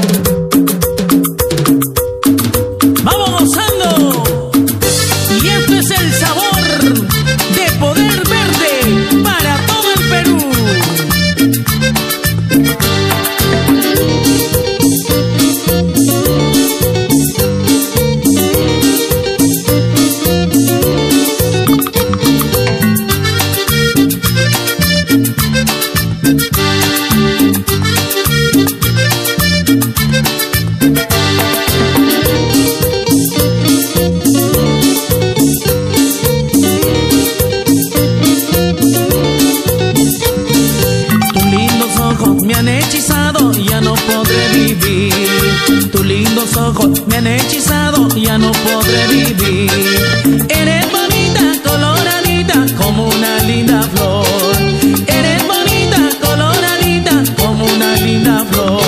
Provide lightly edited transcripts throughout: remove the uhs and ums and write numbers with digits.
Vamos gozando. Y esto es el sabor de Poder Verde para todo el Perú. Me han hechizado, ya no podré vivir. Tus lindos ojos me han hechizado, ya no podré vivir. Eres bonita, coloradita, como una linda flor. Eres bonita, coloradita, como una linda flor.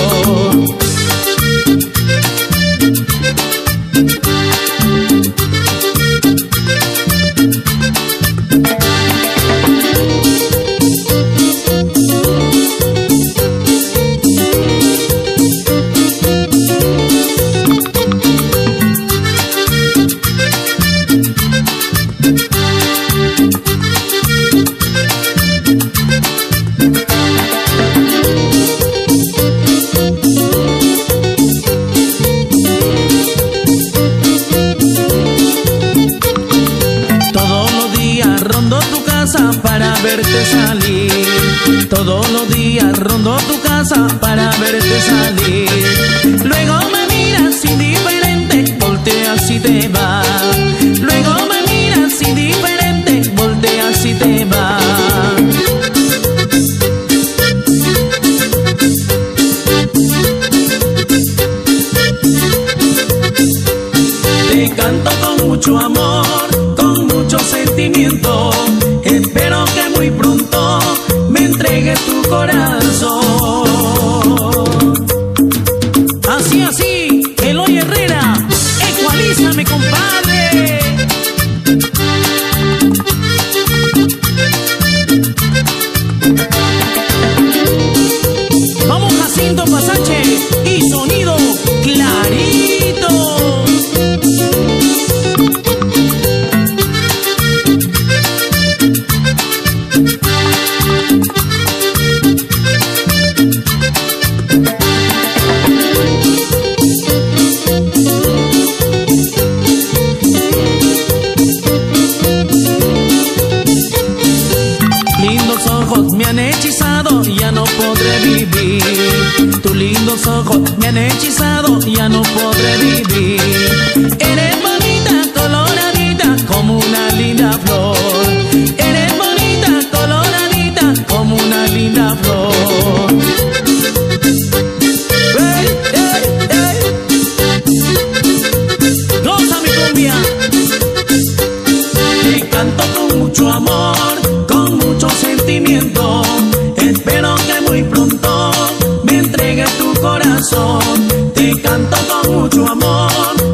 Para verte salir, todos los días rondo tu casa para verte salir. Luego me miras indiferente, volteas y te vas. Luego me miras indiferente, volteas y te vas. Te canto con mucho amor, con mucho sentimiento. Espero que muy pronto me entregues tu corazón. Así, así, Eloy Herrera, ecualízame, compadre. Vamos, Jacinto Pasache y sonido clarito. Me han hechizado, ya no podré vivir. Tus lindos ojos me han hechizado, ya no podré vivir. Eres bonita, coloradita, como una linda flor. Eres bonita, coloradita, como una linda flor. Hey, hey, hey. Goza mi cumbia. Te canto con mucho amor, con mucho sentimiento. Espero que muy pronto me entregues tu corazón. Te canto con mucho amor,